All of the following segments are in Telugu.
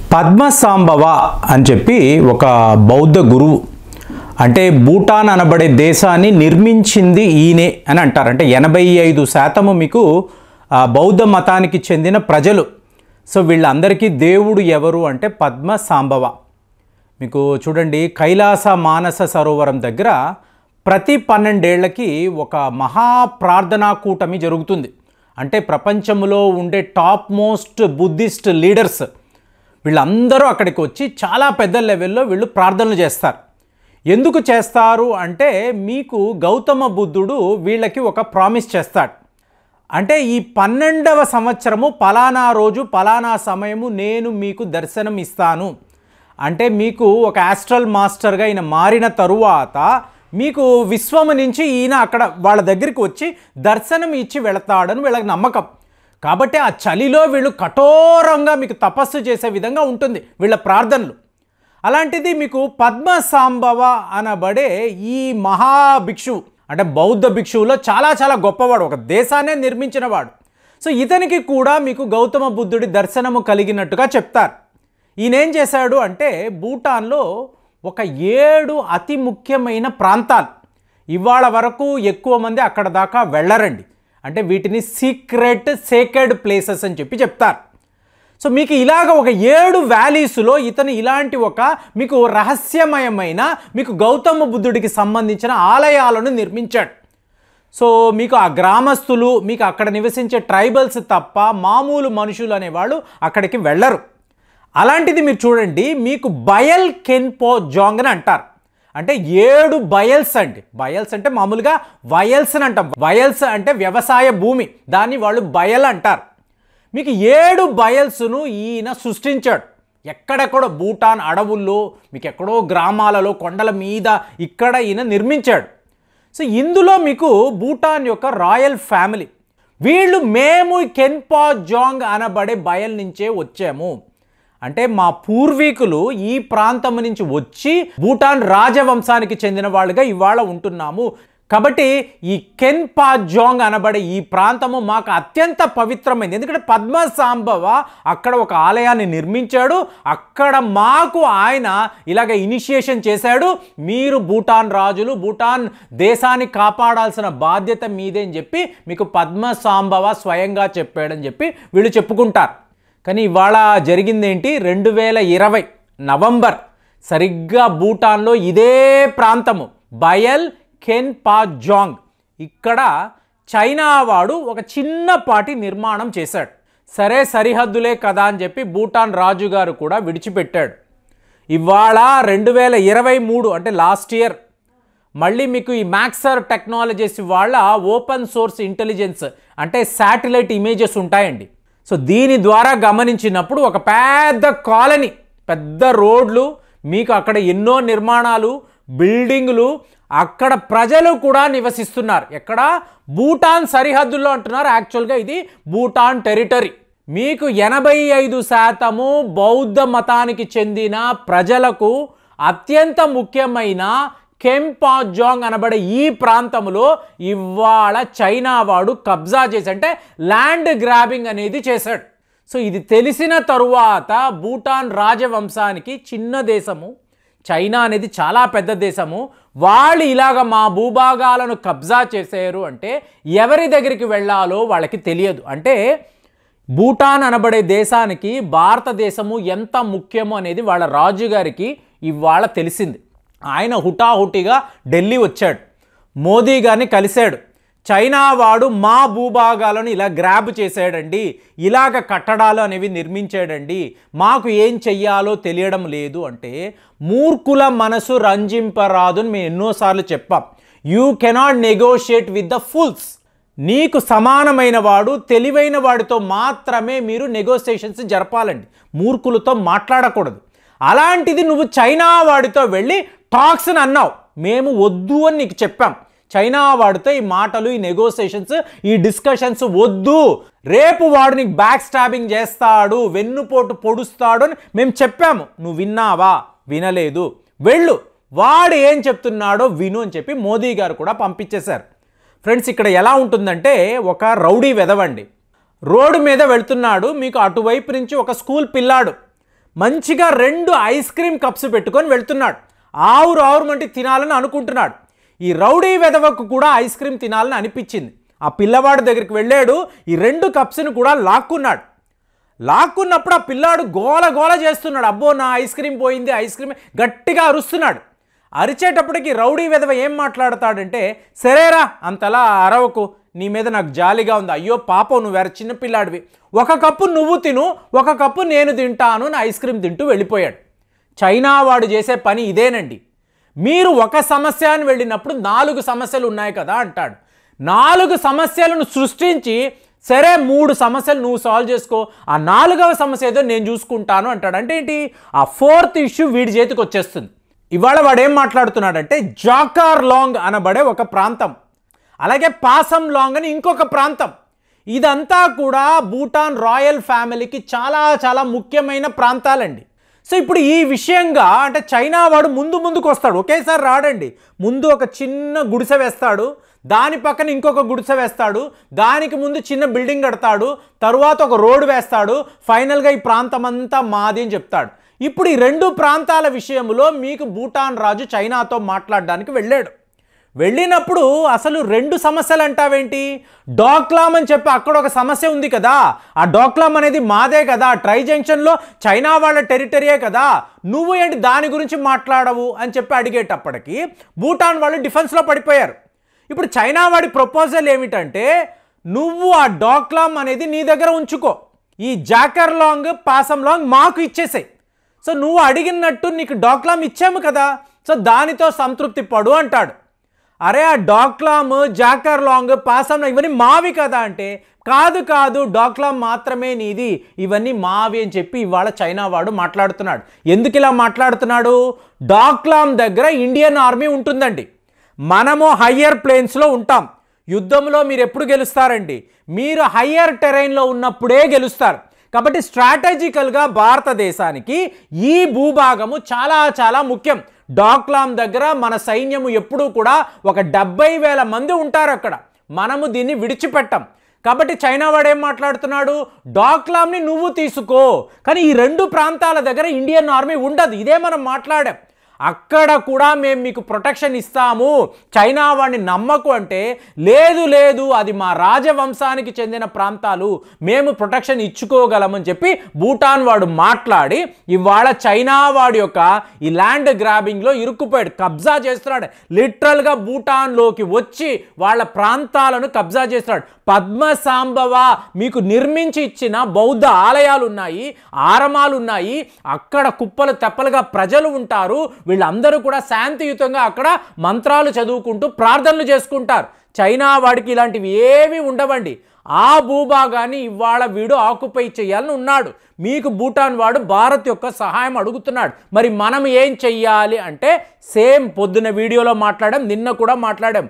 పద్మసాంబవ అని చెప్పి ఒక బౌద్ధ గురువు, అంటే భూటాన్ అనబడే దేశాన్ని నిర్మించింది ఈయనే అని అంటారు. అంటే 85% మీకు బౌద్ధ మతానికి చెందిన ప్రజలు. సో వీళ్ళందరికీ దేవుడు ఎవరు అంటే పద్మసాంబవ. మీకు చూడండి, కైలాస మానస సరోవరం దగ్గర ప్రతి 12 ఏళ్లకి ఒక మహా ప్రార్థనా కూటమి జరుగుతుంది. అంటే ప్రపంచంలో ఉండే టాప్ మోస్ట్ బుద్ధిస్ట్ లీడర్స్ వీళ్ళందరూ అక్కడికి వచ్చి చాలా పెద్ద లెవెల్లో వీళ్ళు ప్రార్థనలు చేస్తారు. ఎందుకు చేస్తారు అంటే, మీకు గౌతమ బుద్ధుడు వీళ్ళకి ఒక ప్రామిస్ చేస్తాడు. అంటే ఈ 12వ సంవత్సరము పలానా రోజు పలానా సమయము నేను మీకు దర్శనం ఇస్తాను. అంటే మీకు ఒక ఆస్ట్రల్ మాస్టర్గా ఈయన మారిన తరువాత మీకు విశ్వము నుంచి ఈయన అక్కడ వాళ్ళ దగ్గరికి వచ్చి దర్శనం ఇచ్చి వెళతాడని వీళ్ళకి నమ్మకం. కాబట్టి ఆ చలిలో వీళ్ళు కఠోరంగా మీకు తపస్సు చేసే విధంగా ఉంటుంది వీళ్ళ ప్రార్థనలు. అలాంటిది మీకు పద్మసాంబవ అనబడే ఈ మహాభిక్షువు, అంటే బౌద్ధ భిక్షువులో చాలా చాలా గొప్పవాడు, ఒక దేశాన్నే నిర్మించినవాడు. సో ఇతనికి కూడా మీకు గౌతమ బుద్ధుడి దర్శనము కలిగినట్టుగా చెప్తారు. ఈయన ఏం చేశాడు అంటే, భూటాన్లో ఒక 7 అతి ముఖ్యమైన ప్రాంతాలు, ఇవాళ వరకు ఎక్కువ మంది అక్కడ దాకా వెళ్ళరండి. అంటే వీటిని సీక్రెట్ సేక్రెడ్ ప్లేసెస్ అని చెప్పి చెప్తారు. సో మీకు ఇలాగ ఒక 7 వ్యాలీస్లో ఇతను ఇలాంటి ఒక మీకు రహస్యమయమైన మీకు గౌతమ బుద్ధుడికి సంబంధించిన ఆలయాలను నిర్మించాడు. సో మీకు ఆ గ్రామస్తులు, మీకు అక్కడ నివసించే ట్రైబల్స్ తప్ప మామూలు మనుషులు అనేవాళ్ళు అక్కడికి వెళ్ళరు. అలాంటిది మీరు చూడండి, మీకు బయల్ కెన్పో జాంగ్ అని అంటారు. అంటే 7 బయల్స్ అండి. బయల్స్ అంటే మామూలుగా వయల్స్ అని అంటాం. వయల్స్ అంటే వ్యవసాయ భూమి, దాన్ని వాళ్ళు బయల్ అంటారు. మీకు 7 బయల్స్ను ఈయన సృష్టించాడు. ఎక్కడెక్కడో భూటాన్ అడవుల్లో, మీకు ఎక్కడో గ్రామాలలో, కొండల మీద ఇక్కడ ఈయన నిర్మించాడు. సో ఇందులో మీకు భూటాన్ యొక్క రాయల్ ఫ్యామిలీ వీళ్ళు మేము కెన్పా జాంగ్ అనబడే బయల్ నుంచే వచ్చాము. అంటే మా పూర్వీకులు ఈ ప్రాంతం నుంచి వచ్చి భూటాన్ రాజవంశానికి చెందిన వాళ్ళుగా ఇవాళ ఉంటున్నాము. కాబట్టి ఈ కెన్పా జాంగ్ అనబడే ఈ ప్రాంతము మాకు అత్యంత పవిత్రమైంది. ఎందుకంటే పద్మసాంబవ అక్కడ ఒక ఆలయాన్ని నిర్మించాడు. అక్కడ మాకు ఆయన ఇలాగ ఇనిషియేషన్ చేశాడు. మీరు భూటాన్ రాజులు, భూటాన్ దేశాన్ని కాపాడాల్సిన బాధ్యత మీదే అని చెప్పి మీకు పద్మసాంబవ స్వయంగా చెప్పాడని చెప్పి వీళ్ళు చెప్పుకుంటారు. కానీ ఇవాళ జరిగిందేంటి, 2020 నవంబర్ సరిగ్గా భూటాన్లో ఇదే ప్రాంతము బయల్ కెన్పా జాంగ్ ఇక్కడ చైనా వాడు ఒక చిన్నపాటి నిర్మాణం చేశాడు. సరే సరిహద్దులే కదా అని చెప్పి భూటాన్ రాజుగారు కూడా విడిచిపెట్టాడు. ఇవాళ 2023 అంటే లాస్ట్ ఇయర్ మళ్ళీ మీకు ఈ మ్యాక్సర్ టెక్నాలజీస్ వాళ్ళ ఓపెన్ సోర్స్ ఇంటెలిజెన్స్ అంటే శాటిలైట్ ఇమేజెస్ ఉంటాయండి. సో దీని ద్వారా గమనించినప్పుడు ఒక పెద్ద కాలనీ, పెద్ద రోడ్లు, మీకు అక్కడ ఎన్నో నిర్మాణాలు, బిల్డింగులు, అక్కడ ప్రజలు కూడా నివసిస్తున్నారు. ఎక్కడ? భూటాన్ సరిహద్దుల్లో అంటున్నారు. యాక్చువల్గా ఇది భూటాన్ టెరిటరీ. మీకు 85% బౌద్ధ మతానికి చెందిన ప్రజలకు అత్యంత ముఖ్యమైన కెన్పా జాంగ్ అనబడే ఈ ప్రాంతంలో ఇవాళ చైనా వాడు కబ్జా చేసి, అంటే ల్యాండ్ గ్రాబింగ్ అనేది చేశాడు. సో ఇది తెలిసిన తరువాత భూటాన్ రాజవంశానికి, చిన్న దేశము చైనా అనేది చాలా పెద్ద దేశము, వాళ్ళు ఇలాగ మా భూభాగాలను కబ్జా చేశారు అంటే ఎవరి దగ్గరికి వెళ్ళాలో వాళ్ళకి తెలియదు. అంటే భూటాన్ అనబడే దేశానికి భారతదేశము ఎంత ముఖ్యమో అనేది వాళ్ళ రాజుగారికి ఇవాళ తెలిసింది. ఆయన హుటాహుటిగా ఢిల్లీ వచ్చాడు, మోదీ గారిని కలిశాడు. చైనా వాడు మా భూభాగాలను ఇలా గ్రాబ్ చేశాడండి, ఇలాగ కట్టడాలు అనేవి నిర్మించాడండి, మాకు ఏం చెయ్యాలో తెలియడం లేదు అంటే, మూర్ఖుల మనసు రంజింపరాదు అని మేము ఎన్నోసార్లు చెప్పాం. You cannot negotiate with the fools. నీకు సమానమైన వాడు, తెలివైన వాడితో మాత్రమే మీరు నెగోషియేషన్స్ జరపాలండి, మూర్ఖులతో మాట్లాడకూడదు. అలాంటిది నువ్వు చైనా వాడితో వెళ్ళి టాక్స్ని అన్నావు, మేము వద్దు అని నీకు చెప్పాం. చైనా వాడితో ఈ మాటలు, ఈ నెగోషియేషన్స్, ఈ డిస్కషన్స్ వద్దు, రేపు వాడు నీకు బ్యాక్ స్టాబింగ్ చేస్తాడు, వెన్నుపోటు పొడుస్తాడు అని మేము చెప్పాము. నువ్వు విన్నావా? వినలేదు. వెళ్ళు, వాడు ఏం చెప్తున్నాడో విను అని చెప్పి మోదీ గారు కూడా పంపించేశారు. ఫ్రెండ్స్, ఇక్కడ ఎలా ఉంటుందంటే, ఒక రౌడీ వెదవండి రోడ్డు మీద వెళ్తున్నాడు, మీకు అటువైపు నుంచి ఒక స్కూల్ పిల్లాడు మంచిగా 2 ఐస్ క్రీమ్ కప్స్ పెట్టుకొని వెళ్తున్నాడు. ఆవురుమంటే తినాలని అనుకుంటున్నాడు. ఈ రౌడీ వెధవకు కూడా ఐస్ క్రీమ్ తినాలని అనిపించింది. ఆ పిల్లవాడు దగ్గరికి వెళ్ళాడు. ఈ 2 కప్స్ని కూడా లాక్కున్నాడు. లాక్కున్నప్పుడు ఆ పిల్లాడు గోల గోల చేస్తున్నాడు. అబ్బో నా ఐస్ క్రీమ్ పోయింది, ఐస్ క్రీమ్ గట్టిగా అరుస్తున్నాడు. అరిచేటప్పటికి రౌడీ వెధవ ఏం మాట్లాడతాడంటే, సరేరా అంతలా అరవకు, నీ మీద నాకు జాలిగా ఉంది, అయ్యో పాపం నువ్వు వేరే చిన్నపిల్లాడివి, 1 కప్పు నువ్వు తిను, 1 కప్పు నేను తింటాను అని ఐస్ క్రీమ్ తింటూ వెళ్ళిపోయాడు. చైనా వాడు చేసే పని ఇదేనండి. మీరు ఒక సమస్య అని వెళ్ళినప్పుడు 4 సమస్యలు ఉన్నాయి కదా అంటాడు. 4 సమస్యలను సృష్టించి సరే 3 సమస్యలు నువ్వు సాల్వ్ చేసుకో, ఆ 4వ సమస్య ఏదో నేను చూసుకుంటాను అంటాడు. అంటే ఏంటి, ఆ 4th ఇష్యూ వీడి చేతికి వచ్చేస్తుంది. ఇవాళ వాడు ఏం మాట్లాడుతున్నాడంటే జాకార్ లాంగ్ అనబడే ఒక ప్రాంతం, అలాగే పాసం లాంగ్ అని ఇంకొక ప్రాంతం, ఇదంతా కూడా భూటాన్ రాయల్ ఫ్యామిలీకి చాలా చాలా ముఖ్యమైన ప్రాంతాలండి. సో ఇప్పుడు ఈ విషయంగా అంటే చైనా వాడు ముందుకు వస్తాడు, ఒకేసారి రాడండి. ముందు ఒక చిన్న గుడిసె వేస్తాడు, దాని పక్కన ఇంకొక గుడిసె వేస్తాడు, దానికి ముందు చిన్న బిల్డింగ్ కడతాడు, తరువాత ఒక రోడ్డు వేస్తాడు, ఫైనల్గా ఈ ప్రాంతం అంతా మాది అని చెప్తాడు. ఇప్పుడు ఈ 2 ప్రాంతాల విషయంలో మీకు భూటాన్ రాజు చైనాతో మాట్లాడడానికి వెళ్ళాడు. వెళ్ళినప్పుడు అసలు 2 సమస్యలు అంటావేంటి, డోక్లాం అని చెప్పి అక్కడ ఒక సమస్య ఉంది కదా, ఆ డోక్లాం అనేది మాదే కదా, ట్రై జంక్షన్లో చైనా వాళ్ళ టెరిటరీయే కదా, నువ్వు ఏంటి దాని గురించి మాట్లాడవు అని చెప్పి అడిగేటప్పటికి భూటాన్ వాళ్ళు డిఫెన్స్లో పడిపోయారు. ఇప్పుడు చైనా వాడి ప్రపోజల్ ఏమిటంటే, నువ్వు ఆ డోక్లాం అనేది నీ దగ్గర ఉంచుకో, ఈ జాకర్ లాంగ్ పాసం లాంగ్ మాకు ఇచ్చేసాయి, సో నువ్వు అడిగినట్టు నీకు డోక్లాం ఇచ్చాము కదా, సో దానితో సంతృప్తి పడు అంటాడు. అరే ఆ డోక్లామ్ జాకర్ లాంగ్ పాసం ఇవన్నీ మావి కదా అంటే, కాదు కాదు డోక్లాం మాత్రమే నీది, ఇవన్నీ మావి అని చెప్పి ఇవాళ చైనా వాడు మాట్లాడుతున్నాడు. ఎందుకు ఇలా మాట్లాడుతున్నాడు, డోక్లాం దగ్గర ఇండియన్ ఆర్మీ ఉంటుందండి, మనము హయ్యర్ ప్లేన్స్లో ఉంటాం, యుద్ధంలో మీరు ఎప్పుడు గెలుస్తారండి, మీరు హయ్యర్ టెరైన్లో ఉన్నప్పుడే గెలుస్తారు. కాబట్టి స్ట్రాటజికల్గా భారతదేశానికి ఈ భూభాగము చాలా చాలా ముఖ్యం. డోక్లాం దగ్గర మన సైన్యము ఎప్పుడూ కూడా ఒక 70,000 మంది ఉంటారు అక్కడ, మనము దీన్ని విడిచిపెట్టాం. కాబట్టి చైనా వాడు ఏం మాట్లాడుతున్నాడు, డోక్లాంని నువ్వు తీసుకో, కానీ ఈ 2 ప్రాంతాల దగ్గర ఇండియన్ ఆర్మీ ఉండదు, ఇదే మనం మాట్లాడాం. అక్కడ కూడా మేము మీకు ప్రొటెక్షన్ ఇస్తాము, చైనా వాడిని నమ్మకు అంటే, లేదు లేదు అది మా రాజవంశానికి చెందిన ప్రాంతాలు, మేము ప్రొటెక్షన్ ఇచ్చుకోగలమని చెప్పి భూటాన్ వాడు మాట్లాడి ఇవాళ చైనా వాడి యొక్క ఈ ల్యాండ్ గ్రాబింగ్లో ఇరుక్కుపోయాడు, కబ్జా చేస్తున్నాడు, లిటరల్గా భూటాన్లోకి వచ్చి వాళ్ళ ప్రాంతాలను కబ్జా చేస్తున్నాడు. పద్మసాంబవ మీకు నిర్మించి ఇచ్చిన బౌద్ధ ఆలయాలు ఉన్నాయి, ఆరమాలు ఉన్నాయి, అక్కడ కుప్పలు తెప్పలుగా ప్రజలు ఉంటారు, వీళ్ళందరూ కూడా శాంతియుతంగా అక్కడ మంత్రాలు చదువుకుంటూ ప్రార్థనలు చేసుకుంటారు. చైనా వాడికి ఇలాంటివి ఏవి ఉండవండి. ఆ భూభాగాన్ని ఇవాళ వీడు ఆక్యుపై చేయాలని ఉన్నాడు. మీకు భూటాన్ వాడు భారత్ యొక్క సహాయం అడుగుతున్నాడు. మరి మనం ఏం చెయ్యాలి అంటే, సేమ్ పొద్దున వీడియోలో మాట్లాడాం, నిన్న కూడా మాట్లాడాం,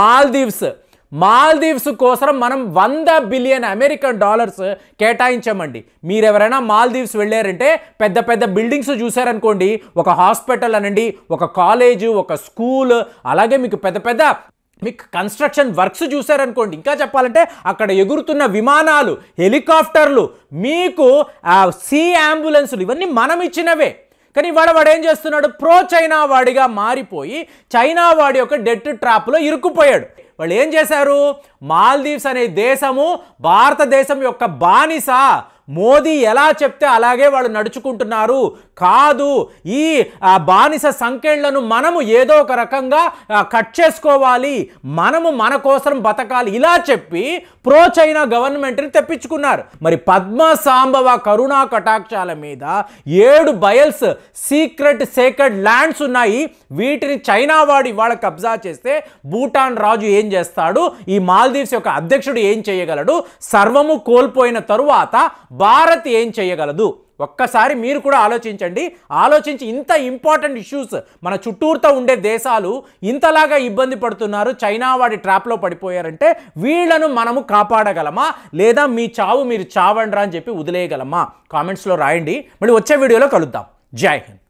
మాల్దీవ్స్ కోసం మనం $100 బిలియన్ అమెరికన్ డాలర్స్ కేటాయించామండి. మీరెవరైనా మాల్దీవ్స్ వెళ్ళారంటే పెద్ద పెద్ద బిల్డింగ్స్ చూసారనుకోండి, ఒక హాస్పిటల్ అనండి, ఒక కాలేజు, ఒక స్కూల్, అలాగే మీకు పెద్ద పెద్ద మీకు కన్స్ట్రక్షన్ వర్క్స్ చూసారనుకోండి, ఇంకా చెప్పాలంటే అక్కడ ఎగురుతున్న విమానాలు, హెలికాప్టర్లు, మీకు సీ అంబులెన్సులు, ఇవన్నీ మనం ఇచ్చినవే. కానీ వాడు ఏం చేస్తున్నాడు, ప్రో చైనా వాడిగా మారిపోయి చైనా వాడి యొక్క డెట్ ట్రాప్లో ఇరుక్కుపోయాడు. వాళ్ళు ఏం చేశారు, మాల్దీవ్స్ అనే దేశము భారతదేశం యొక్క బానిస, మోదీ ఎలా చెప్తే అలాగే వాళ్ళు నడుచుకుంటున్నారు, కాదు ఈ బానిస సంకెళ్లను మనము ఏదో ఒక రకంగా కట్ చేసుకోవాలి, మనము మన కోసం బతకాలి, ఇలా చెప్పి ప్రో చైనా గవర్నమెంట్ని తెప్పించుకున్నారు. మరి పద్మసాంబవ కరుణా కటాక్షాల మీద 7 బయల్స్ సీక్రెట్ సేక్రెడ్ ల్యాండ్స్ ఉన్నాయి, వీటిని చైనా వాడు ఇవాళ కబ్జా చేస్తే భూటాన్ రాజు ఏం చేస్తాడు, ఈ మాల్దీవ్స్ యొక్క అధ్యక్షుడు ఏం చేయగలడు, సర్వము కోల్పోయిన తరువాత భారత్ ఏం చేయగలదు? ఒక్కసారి మీరు కూడా ఆలోచించి ఇంత ఇంపార్టెంట్ ఇష్యూస్ మన చుట్టూరుతో ఉండే దేశాలు ఇంతలాగా ఇబ్బంది పడుతున్నారు, చైనా వాడి ట్రాప్లో పడిపోయారంటే వీళ్ళను మనము కాపాడగలమా, లేదా మీ చావు మీరు చావండ్రా అని చెప్పి వదిలేయగలమా? కామెంట్స్లో రాయండి. మళ్ళీ వచ్చే వీడియోలో కలుద్దాం. జై హింద్.